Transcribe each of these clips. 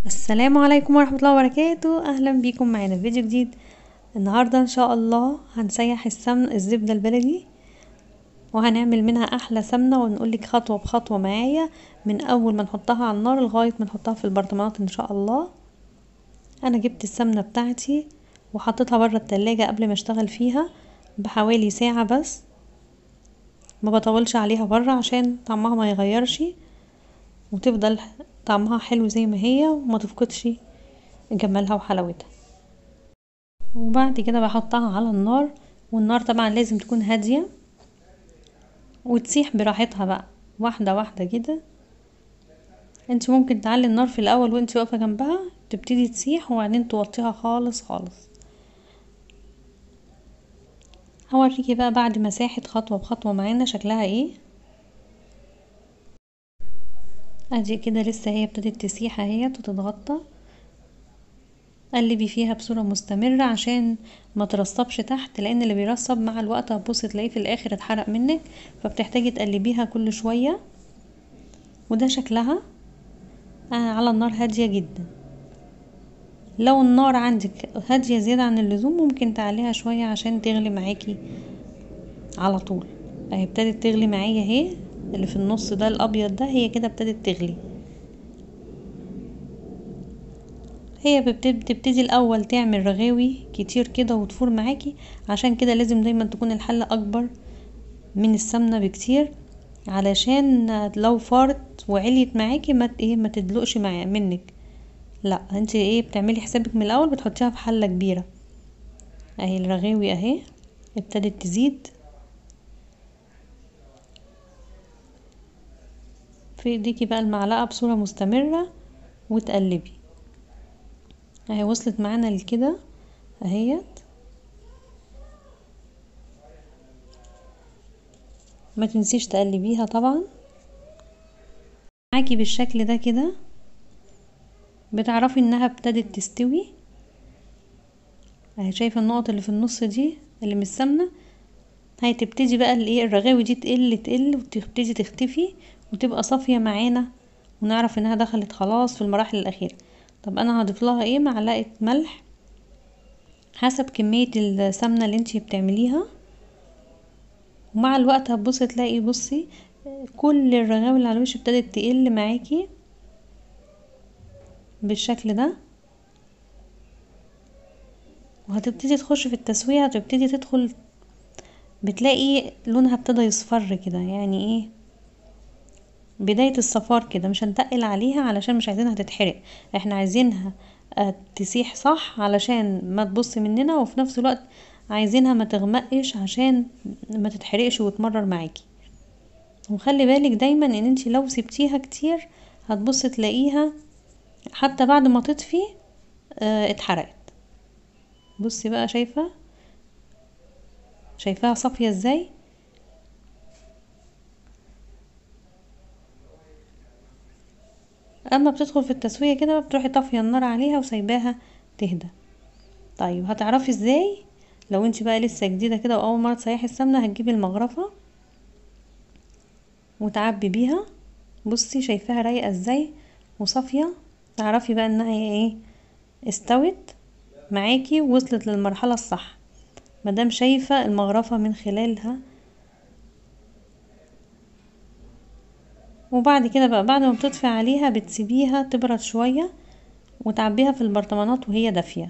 السلام عليكم ورحمة الله وبركاته. اهلا بيكم معانا في فيديو جديد. النهاردة ان شاء الله هنسيح الزبدة البلدي وهنعمل منها احلى سمنة، ونقولك خطوة بخطوة معايا من اول ما نحطها على النار لغاية ما نحطها في البرطمانات ان شاء الله. انا جبت السمنة بتاعتي وحطيتها بره التلاجة قبل ما اشتغل فيها بحوالي ساعة بس، ما بطولش عليها بره عشان طعمها ما يغيرش وتفضل طعمها حلو زي ما هي وما تفقدش جمالها وحلاوتها. وبعد كده بحطها على النار، والنار طبعا لازم تكون هادية وتسيح براحتها بقى واحدة واحدة كده. انت ممكن تعلي النار في الاول وانت واقفة جنبها تبتدي تسيح وبعدين توطيها خالص خالص. هوريكي بقى بعد ما ساحت خطوة بخطوة معانا شكلها ايه. ادي كده لسه هي ابتدت تسيح اهي وتتغطى. قلبي فيها بصورة مستمرة عشان ما ترصبش تحت، لان اللي بيرصب مع الوقت هتبصي تلاقيه في الاخر اتحرق منك، فبتحتاجي تقلبيها كل شوية. وده شكلها على النار هادية جدا. لو النار عندك هادية زيادة عن اللزوم ممكن تعليها شوية عشان تغلي معاكي على طول. اهي ابتدت تغلي معايا اهي، اللي في النص ده الابيض ده هي كده ابتدت تغلي. هي بتبتدي الاول تعمل رغاوي كتير كده وتفور معاكي، عشان كده لازم دايما تكون الحلة اكبر من السمنة بكتير، علشان لو فارت وعليت معاكي ما تدلقش منك. لا انت بتعملي حسابك من الاول بتحطيها في حلة كبيرة. اهي الرغاوي اهي ابتدت تزيد في ايديكي بقى المعلقة بصورة مستمرة وتقلبي. اهي وصلت معانا لكده اهيت. ما تنسيش تقلبيها طبعا معاكي بالشكل ده كده، بتعرفي انها ابتدت تستوي. اهي شايفه النقط اللي في النص دي اللي من السمنه، هي تبتدي بقى الرغاوي دي تقل وتبتدي تختفي وتبقى صافيه معانا، ونعرف انها دخلت خلاص في المراحل الاخيره. طب انا هضيف لها معلقه ملح حسب كميه السمنه اللي انتي بتعمليها. ومع الوقت هتبصي تلاقي بصي كل الرغاوي اللي على الوش ابتدت تقل معاكي بالشكل ده، وهتبتدي تخش في التسوية. هتبتدي تدخل بتلاقي لونها ابتدى يصفر كده، يعني بداية الصفار كده. مش هنتقل عليها علشان مش عايزينها تتحرق، احنا عايزينها تسيح صح علشان ما تبص مننا، وفي نفس الوقت عايزينها ما تغمقش عشان ما تتحرقش وتمرر معاكي. وخلي بالك دايما ان انتي لو سبتيها كتير هتبص تلاقيها حتى بعد ما تطفي اتحرقت. بصي بقى شايفاها صافية ازاي. اما بتدخل في التسوية كده بتروحي طافية النار عليها وسايباها تهدى. طيب هتعرفي ازاي؟ لو انت بقى لسه جديدة كده واول مرة تسيحي السمنة، هتجيبي المغرفة وتعبي بيها. بصي شايفاها رايقة ازاي وصافية، تعرفي بقى انها استوت معاكي ووصلت للمرحلة الصح مادام شايفة المغرفة من خلالها. وبعد كده بقى بعد ما بتطفي عليها بتسيبيها تبرد شوية وتعبيها في البرطمانات وهي دافية.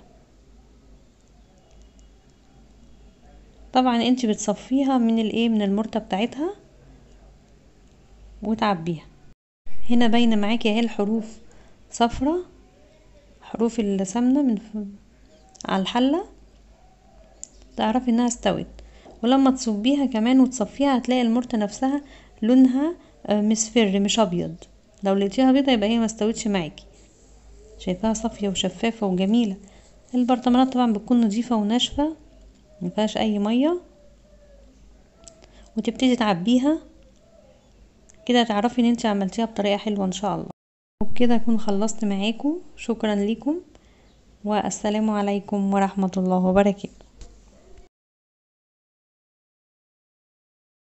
طبعا انت بتصفيها من المرتة بتاعتها وتعبيها. هنا باينه معاكي اهي الحروف صفرة، حروف السمنة على الحلة، تعرفي انها استوت. ولما تصبيها كمان وتصفيها هتلاقي المرتة نفسها لونها مصفر مش ابيض. لو لقيتيها بيضة يبقى هي ما استوتش معاكي. شايفاها صافية وشفافة وجميلة. البرطمانات طبعا بتكون نظيفة وناشفة مفيهاش اي مية، وتبتدي تعبيها كده تعرفي ان انت عملتيها بطريقة حلوة ان شاء الله. وبكده اكون خلصت معاكم. شكرا لكم والسلام عليكم ورحمة الله وبركاته.